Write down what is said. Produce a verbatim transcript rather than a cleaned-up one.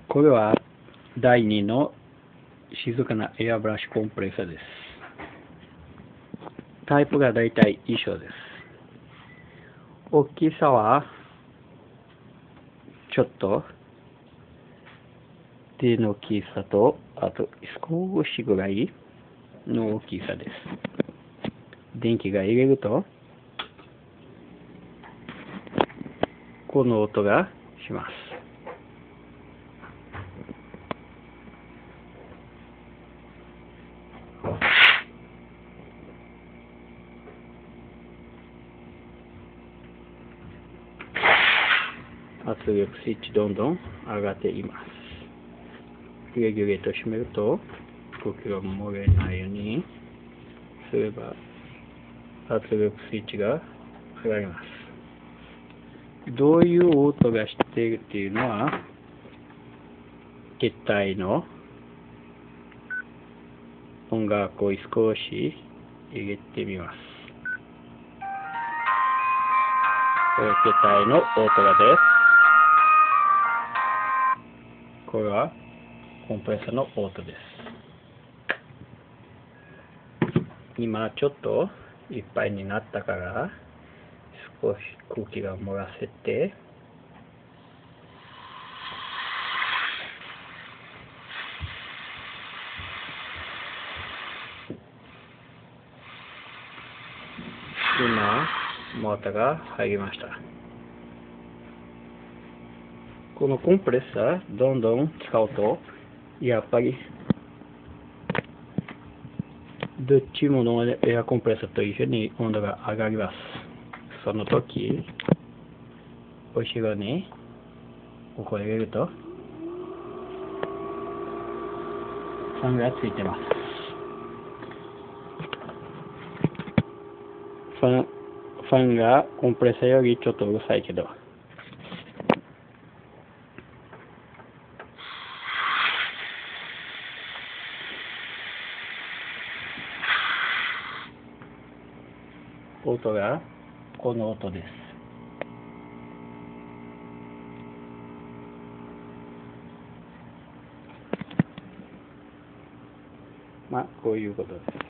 これはだいにの静かなエアブラシコンプレッサーです。タイプがだいたい一緒です。大きさはちょっと手の大きさと、あと少しぐらいの大きさです。電気が入れるとこの音がします。圧力スイッチどんどん上がっています。ギュレギュレと締めると空気が漏れないようにすれば圧力スイッチが上がります。どういう音がしているっていうのは実体の音楽を少し入れてみます。これ実体の音がです。これはコンプレッサーの音です。今ちょっといっぱいになったから少し空気が漏らせて今モーターが入りました。このコンプレッサーどんどん使うとやっぱりどっちものエアコンプレッサーと一緒に温度が上がります。その時後ろにここを入れるとファンがついてます。ファン、ファンがコンプレッサーよりちょっとうるさいけど音がこの音です。まあこういうことです。